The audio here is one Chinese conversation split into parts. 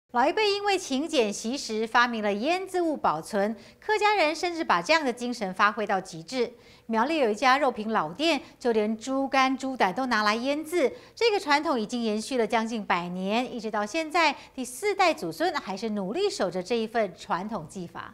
老一辈因为勤俭惜食，发明了腌制物保存。客家人甚至把这样的精神发挥到极致。苗栗有一家肉品老店，就连猪肝、猪胆都拿来腌制。这个传统已经延续了将近100年，一直到现在，第4代祖孙还是努力守着这一份传统技法。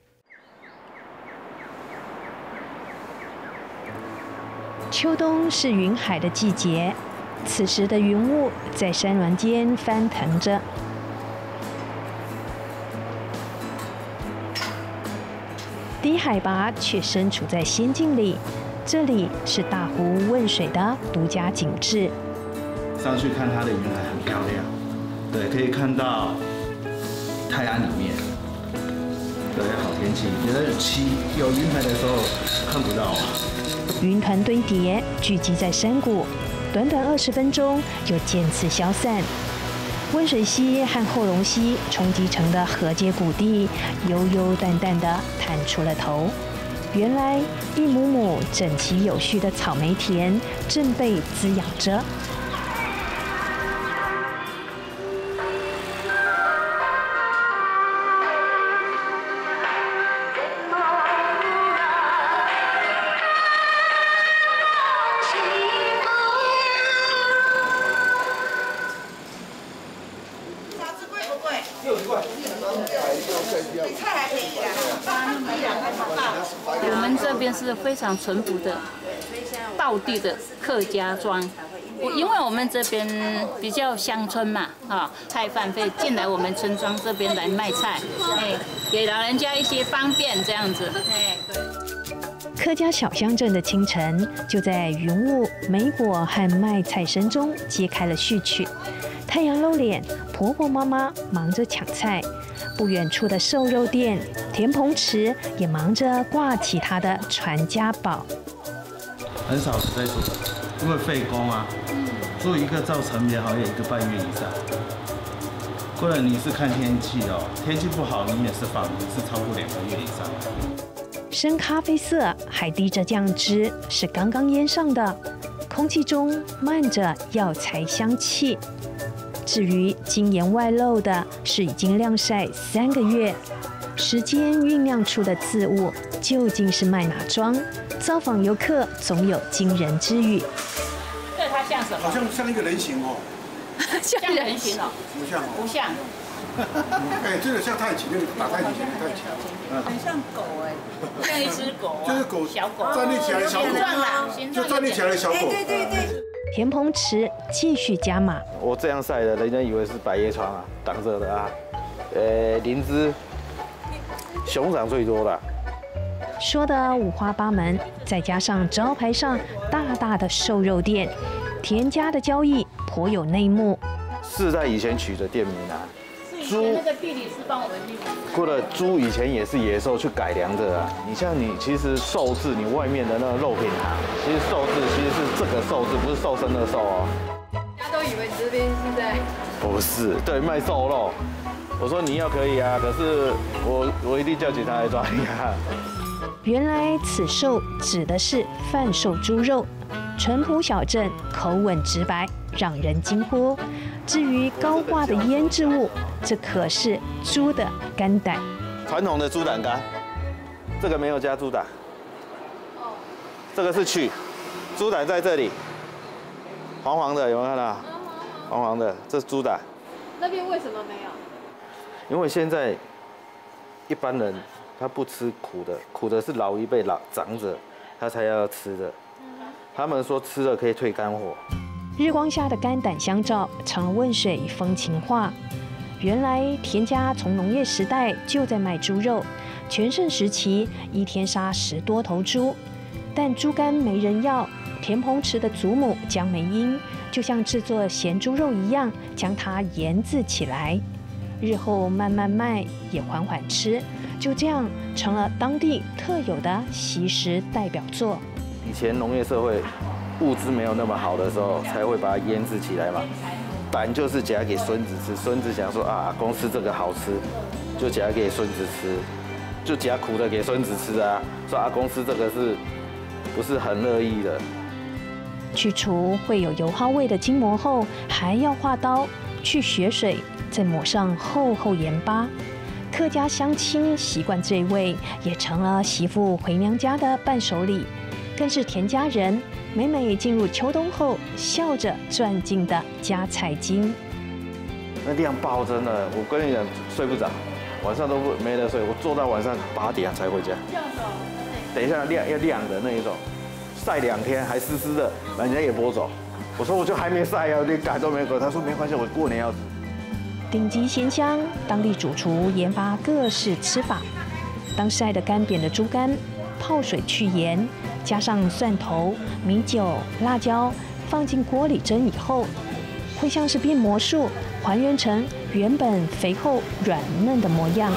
秋冬是云海的季节，此时的云雾在山峦间翻腾着。 低海拔却身处在仙境里，这里是大湖汶水的独家景致。 上去看它的云海很漂亮，对，可以看到太阳里面，对，好天气。有云海的时候看不到。 云团堆叠，聚集在山谷，短短20分钟就渐次消散。 温水溪和后龙溪冲击成的河阶谷地，悠悠淡淡地探出了头。原来，一亩亩整齐有序的草莓田正被滋养着。 我们这边是非常淳朴的道地的客家庄，因为我们这边比较乡村嘛，菜贩会进来我们村庄这边来卖菜，给老人家一些方便这样子，对。 客家小乡镇的清晨，就在云雾、莓果和卖菜声中揭开了序曲。太阳露脸，婆婆妈妈忙着抢菜。 不远处的瘦肉店田鹏池也忙着挂起他的传家宝。 很少在做，因为费工啊，做一个造成也好要1个半月以上。或者你是看天气哦，天气不好你也是放，是超过2个月以上。 深咖啡色，还滴着酱汁，是刚刚腌上的，空气中漫着药材香气。 至于精盐外露的，是已经晾晒3个月，时间酝酿出的渍物究竟是卖哪桩？造访游客总有惊人之语。 这它像什么？ 好像像一个人形哦， 像人形哦， 不像哦， 不像。 哎，这个像太极，那个打太极太极， 很像狗哎， 像一只狗啊， 就是狗小狗站立起来的小狗，就站立起来的小狗。对对对。 田鹏池继续加码。 我这样晒的，人家以为是百叶窗啊，挡着的啊。灵芝、熊掌最多的。 说的五花八门，再加上招牌上大大的瘦肉店，田家的交易颇有内幕。 是在以前取的店名啊。 猪那个地理师帮我们命名。 或者猪以前也是野兽去改良的啊。你像你其实寿字，你外面的那个肉品行，其实寿字其实是这个寿字，不是瘦身的瘦哦。 大家都以为你这边是在…… 不是，对，卖瘦肉。我说你要可以啊，可是我一定叫警察来抓你啊。 原来此兽指的是贩售猪肉，淳朴小镇，口吻直白，让人惊呼。 至于高挂的腌制物，这可是猪的肝胆。 传统的猪胆肝，这个没有加猪胆。这个是取猪胆在这里，黄黄的有没有看到？黄黄的，这是猪胆。 那边为什么没有？ 因为现在一般人他不吃苦的，苦的是老一辈长者他才要吃的。他们说吃了可以退肝火。 日光下的肝胆相照，成了汶水风情画。原来田家从农业时代就在卖猪肉，全盛时期一天杀10多头猪。但猪肝没人要，田鹏池的祖母江梅英就像制作咸猪肉一样，将它腌制起来，日后慢慢卖，也缓缓吃，就这样成了当地特有的习食代表作。 以前农业社会。 物资没有那么好的时候，才会把它腌制起来嘛。胆就是夹给孙子吃，孙子想说啊，公吃这个好吃，就夹给孙子吃，就夹苦的给孙子吃啊。说阿公吃这个是不是很乐意的？ 去除会有油耗味的筋膜后，还要划刀去血水， 再抹上厚厚盐巴。客家乡亲习惯这味，也成了媳妇回娘家的伴手礼，更是田家人每每进入秋冬后笑着赚进的家财金。 那量爆真的，我跟你讲，睡不着，晚上都没得睡，我做到晚上8点才回家。等一下要晾的那一种，晒2天还湿湿的，人家也剥走。我说我就还没晒啊，连改都没改。他说没关系，我过年要吃。 顶级鲜香，当地主厨研发各式吃法。当晒得干扁的猪肝，泡水去盐，加上蒜头、米酒、辣椒，放进锅里蒸以后，会像是变魔术，还原成原本肥厚软嫩的模样。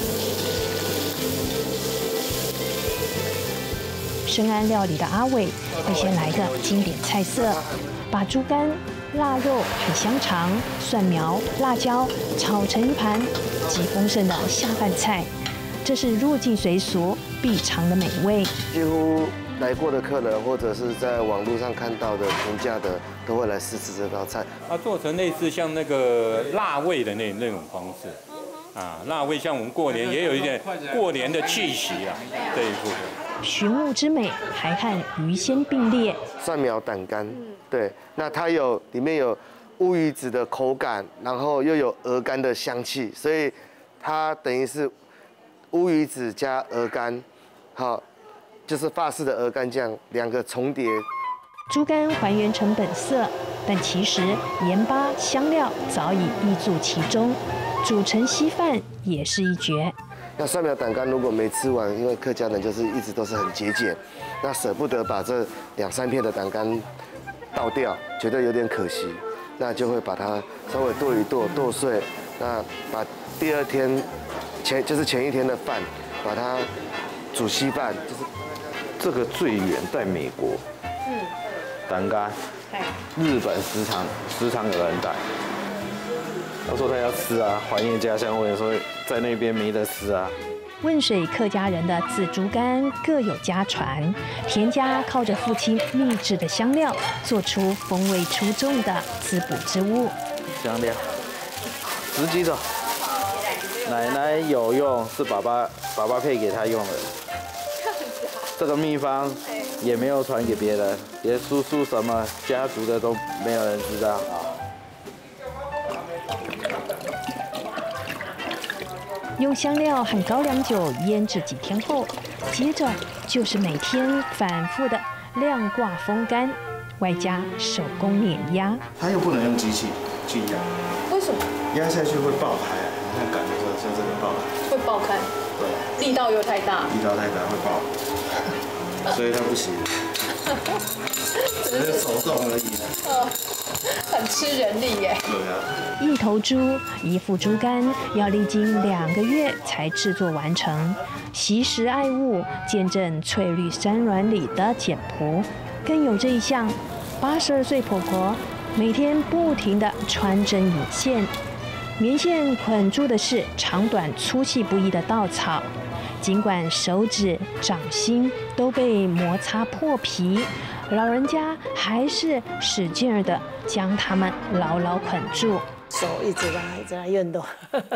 深谙料理的阿伟会先来个经典菜色，把猪肝、腊肉和香肠、蒜苗、辣椒炒成一盘极丰盛的下饭菜，这是入境随俗必尝的美味。 几乎来过的客人或者是在网络上看到的评价的，都会来试吃这道菜。 它做成类似像那个辣味的那种方式，啊，辣味像我们过年也有一点过年的气息啊，这一部分。 寻物之美还和鱼鲜并列， 蒜苗胆干，对，那它里面有乌鱼子的口感，然后又有鹅肝的香气，所以它等于是乌鱼子加鹅肝，好，就是法式的鹅肝酱2个重叠。 猪肝还原成本色，但其实盐巴香料早已溢注其中，煮成稀饭也是一绝。 那蒜苗胆干如果没吃完，因为客家人就是一直都是很节俭，那舍不得把这2、3片的胆干倒掉，觉得有点可惜，那就会把它稍微剁一剁，剁碎，那把第2天就是前1天的饭，把它煮稀饭，就是这个最远在美国，胆干，日本时常有人带。他说他要吃啊，怀念家乡味，所以在那边没得吃啊。 汶水客家人的自猪肝各有家传，田家靠着父亲秘制的香料，做出风味出众的滋补之物。 香料，10几种，奶奶有用，是爸爸配给他用的。这个秘方也没有传给别人，连叔叔什么家族的都没有人知道啊。 用香料和高粱酒腌制几天后，接着就是每天反复的晾挂风干，外加手工碾压。 它又不能用机器去压， 为什么？ 压下去会爆开，你看感觉像这个爆开。 会爆开？对，力道又太大。 力道太大会爆，所以它不行。只是手动而已。 很吃人力耶。 对啊。 一头猪，一副猪肝，要历经2个月才制作完成。惜食爱物，见证翠绿山峦里的简朴。更有这一项，82岁婆婆每天不停地穿针引线，棉线捆住的是长短粗细不一的稻草。尽管手指、掌心都被摩擦破皮，老人家还是使劲儿的将它们牢牢捆住。 手一直在运动。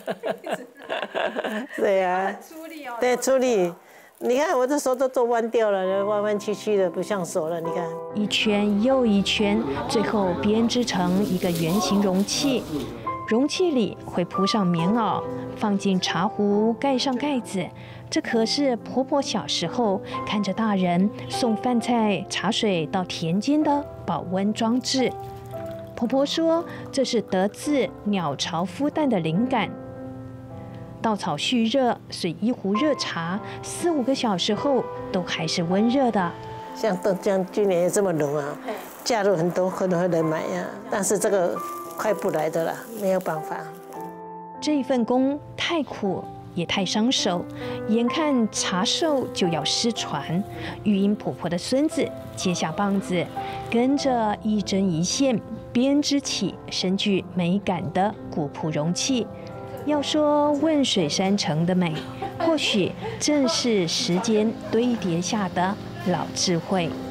对呀，对，出力。你看我的手都弯掉了，弯弯曲曲的，不像手了。你看， 一圈又一圈，最后编织成一个圆形容器。容器里会铺上棉袄，放进茶壶，盖上盖子。这可是婆婆小时候看着大人送饭菜、茶水到田间的保温装置。婆婆说，这是得自鸟巢孵蛋的灵感。稻草蓄热，水一壶热茶，4、5个小时后都还是温热的。 像今年也这么冷啊，假日很多人买呀，但是这个快不来的了，没有办法。 这一份工太苦也太伤手，眼看茶寿就要失传，玉英婆婆的孙子接下棒子，跟着一针一线编织起深具美感的古朴容器。要说汶水山城的美，或许正是时间堆叠下的老智慧。